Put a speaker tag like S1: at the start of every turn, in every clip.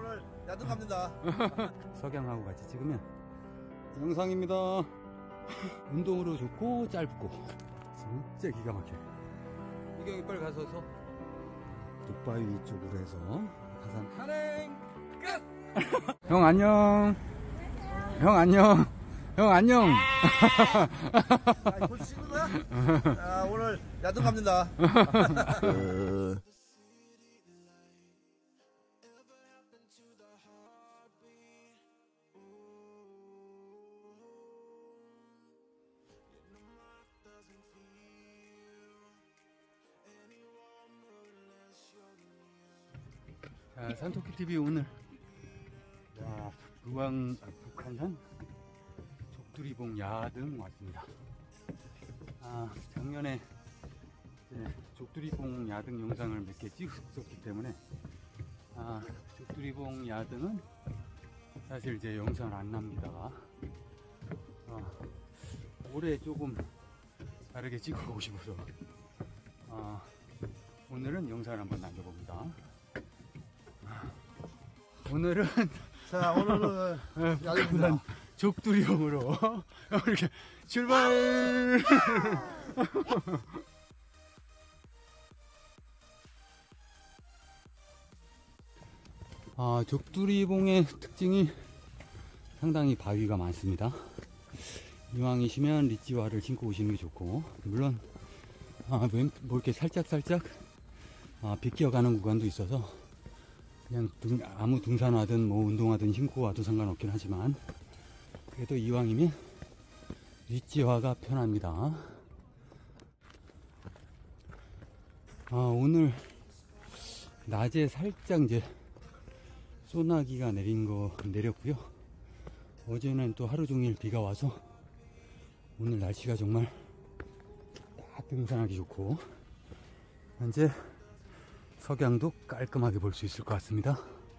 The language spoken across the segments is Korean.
S1: 오늘 야등 갑니다.
S2: 석양하고 같이 찍으면 영상입니다. 운동으로 좋고 짧고 진짜 기가 막혀요. 이경이 빨리 가서서 독바위 쪽으로 해서 가산 산행 끝! 형 안녕. 형 안녕. 형 안녕.
S1: 벌써 찍는 거야? 아, 오늘 야등 갑니다.
S2: 자, 산토끼TV 오늘 북한산 족두리봉 야등 왔습니다. 작년에 족두리봉 야등 영상을 몇 개 찍었기 때문에 족두리봉 야등은 사실 이제 영상을 안 남기다가 올해 조금 다르게 찍어보고 싶어서 오늘은 영상을 한번 남겨봅니다. 오늘은
S1: 자, 오늘은 야등입니다.
S2: 족두리봉으로 이렇게 출발! 족두리봉의 특징이 상당히 바위가 많습니다. 이왕이시면 리찌와를 신고 오시는 게 좋고, 물론 뭐 이렇게 살짝 비껴가는 구간도 있어서 그냥 아무 등산화든 뭐 운동화든 신고 와도 상관없긴 하지만 그래도 이왕이면 리찌화가 편합니다. 오늘 낮에 살짝 이제 소나기가 내렸고요. 어제는 또 하루 종일 비가 와서 오늘 날씨가 정말 다 등산하기 좋고 현재 석양도 깔끔하게 볼 수 있을 것 같습니다.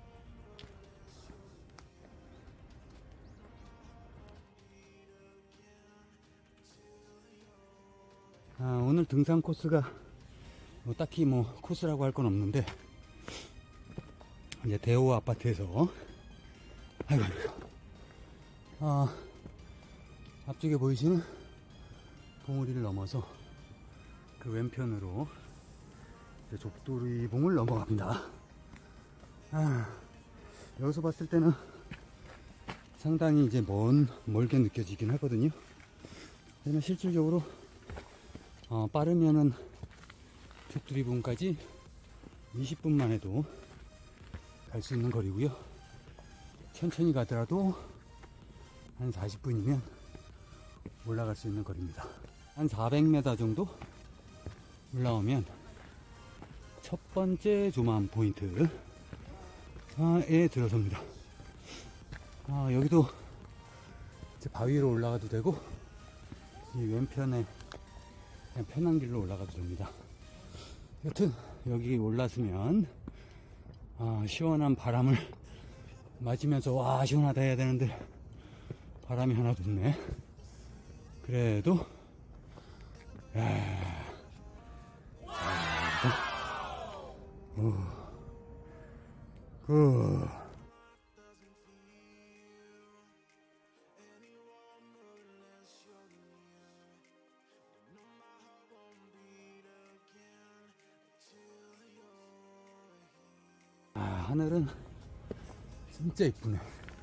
S2: 오늘 등산 코스가 딱히 코스라고 할 건 없는데 이제 대호 아파트에서 앞쪽에 보이시는 봉우리를 넘어서 그 왼편으로 족두리봉을 넘어갑니다. 여기서 봤을 때는 상당히 이제 멀게 느껴지긴 하거든요. 하지만 실질적으로 빠르면은 족두리봉까지 20분만 해도 갈 수 있는 거리고요. 천천히 가더라도 한 40분이면 올라갈 수 있는 거리입니다. 한 400m 정도 올라오면 첫 번째 조망 포인트에 들어섭니다. 여기도 이제 바위 위로 올라가도 되고 이 왼편에 그냥 편한 길로 올라가도 됩니다. 여튼 여기 올랐으면 시원한 바람을 맞으면서 와 시원하다 해야 되는데 바람이 하나도 없네. 그래도 하늘은 진짜 이쁘네.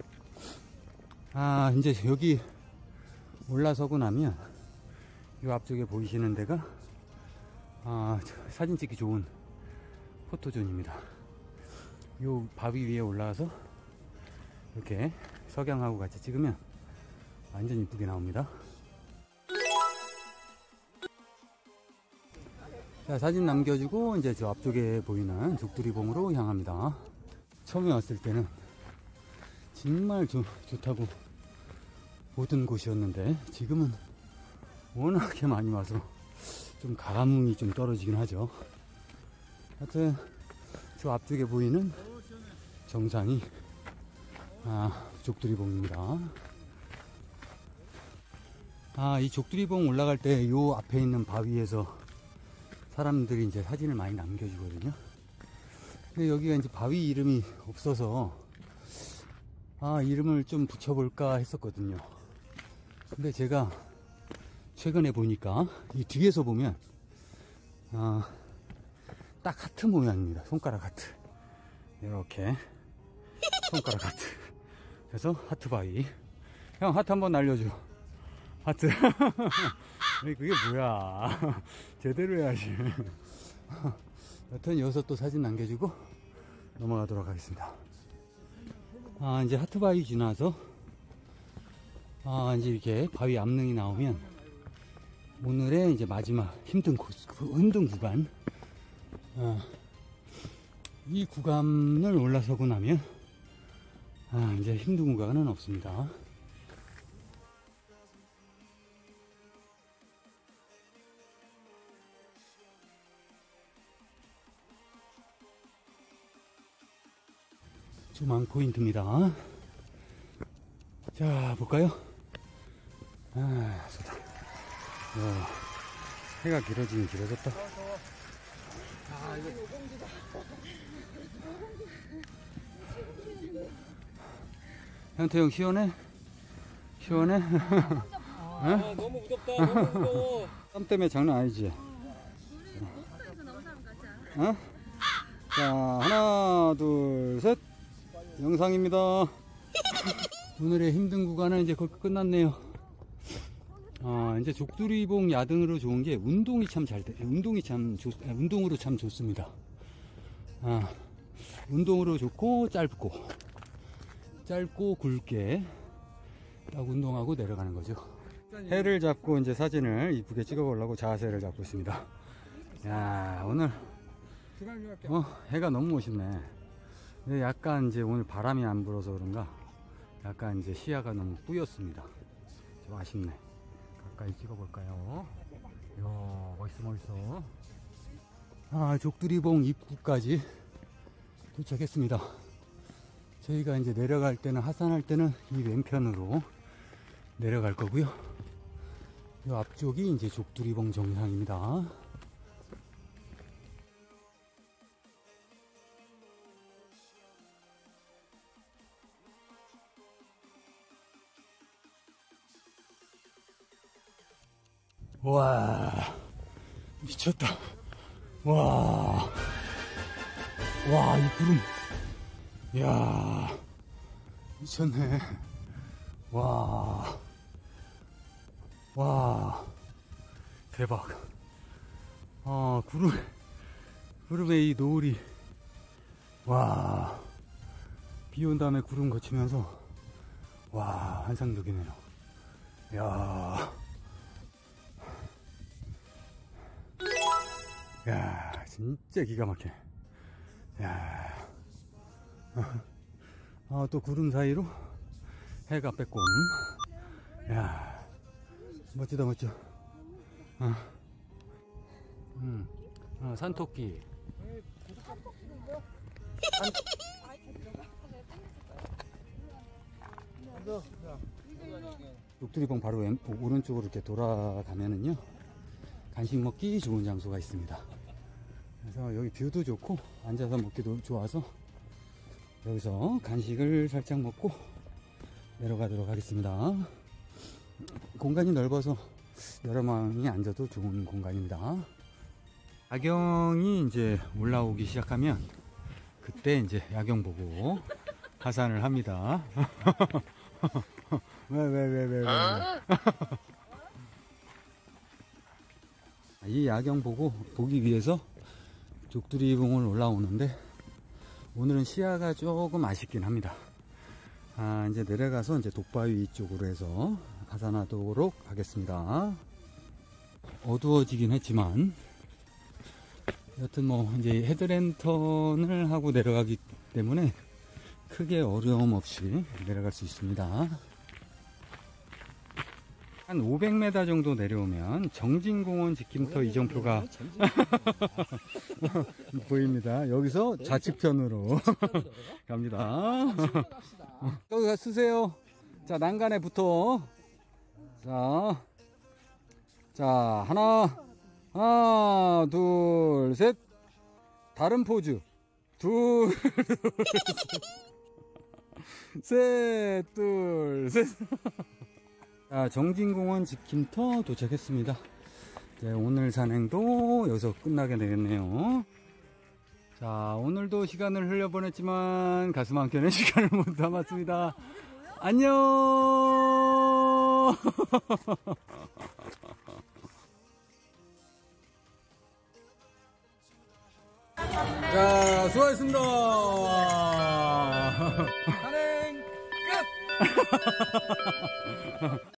S2: 이제 여기 올라서고 나면 이 앞쪽에 보이시는 데가 사진 찍기 좋은 포토존입니다. 요 바위 위에 올라와서 이렇게 석양하고 같이 찍으면 완전 이쁘게 나옵니다. 자, 사진 남겨주고 이제 저 앞쪽에 보이는 족두리봉으로 향합니다. 처음에 왔을 때는 정말 좋다고 보던 곳이었는데 지금은 워낙에 많이 와서 좀 감흥이 좀 떨어지긴 하죠. 하여튼 저 앞쪽에 보이는 정상이 족두리봉입니다. 이 족두리봉 올라갈 때 요 앞에 있는 바위에서 사람들이 이제 사진을 많이 남겨주거든요. 근데 여기가 이제 바위 이름이 없어서 이름을 좀 붙여볼까 했었거든요. 근데 제가 최근에 보니까 이 뒤에서 보면 딱 하트 모양입니다. 손가락 하트. 이렇게 손가락 하트. 그래서 하트 바위. 형 하트 한번 날려줘. 하트. 그게 뭐야. 제대로 해야지. 여튼 여기서 또 사진 남겨주고 넘어가도록 하겠습니다. 이제 하트 바위 지나서 이제 이렇게 바위 암릉이 나오면 오늘의 이제 마지막 힘든 구간. 이 구간을 올라서고 나면 이제 힘든 구간은 없습니다. 조망 포인트입니다. 자, 볼까요? 좋다. 해가 길어지긴 길어졌다.
S1: 이거
S2: 현태 형 시원해? 시원해?
S3: 너무 무덥다. 너무 무거워.
S2: 땀 때문에 장난 아니지?
S4: 목표에서 나온 사람 같지 않아?
S2: 자, 하나, 둘, 셋. 영상입니다. 오늘의 힘든 구간은 이제 거의 끝났네요. 이제 족두리봉 야등으로 좋은 게 운동이 참 잘 돼. 운동으로 참 좋습니다. 운동으로 좋고 짧고 굵게 딱 운동하고 내려가는 거죠. 해를 잡고 이제 사진을 이쁘게 찍어 보려고 자세를 잡고 있습니다. 야, 오늘 해가 너무 멋있네. 근데 약간 이제 오늘 바람이 안 불어서 그런가 약간 이제 시야가 너무 뿌였습니다. 좀 아쉽네. 가까이 찍어볼까요? 이야, 멋있어. 족두리봉 입구까지 도착했습니다. 저희가 이제 내려갈 때는, 하산할 때는 이 왼편으로 내려갈 거고요. 이 앞쪽이 이제 족두리봉 정상입니다. 와, 미쳤다. 와, 이 구름. 이야, 미쳤네. 와, 대박. 구름의 이 노을이, 비 온 다음에 구름 거치면서, 환상적이네요. 야, 진짜 기가 막혀. 또 구름 사이로 해가 빼꼼. 멋지다, 멋져. 산토끼. 족두리봉 바로 오른쪽으로 이렇게 돌아가면은요, 간식 먹기 좋은 장소가 있습니다. 그래서 여기 뷰도 좋고 앉아서 먹기도 좋아서 여기서 간식을 살짝 먹고 내려가도록 하겠습니다. 공간이 넓어서 여러 명이 앉아도 좋은 공간입니다. 야경이 이제 올라오기 시작하면 그때 이제 야경 보고 하산을 합니다. 왜. 이 야경 보기 위해서 족두리봉을 올라오는데 오늘은 시야가 조금 아쉽긴 합니다. 이제 내려가서 이제 독바위 쪽으로 해서 하산하도록 하겠습니다. 어두워지긴 했지만 여튼 뭐 이제 헤드랜턴을 하고 내려가기 때문에 크게 어려움 없이 내려갈 수 있습니다. 한 500m 정도 내려오면 정진공원 직김터 이정표가 보입니다. 여기서 좌측편으로 갑니다. 여기 쓰세요. 자, 난간에 붙어. 자, 하나, 둘, 셋. 다른 포즈. 둘, 셋. 셋, 둘, 셋. 자, 정진공원 지킴터 도착했습니다. 이제 오늘 산행도 여기서 끝나게 되겠네요. 자, 오늘도 시간을 흘려보냈지만 가슴 한켠에 시간을 못 담았습니다. 안녕. 자, 수고하셨습니다. 산행 끝.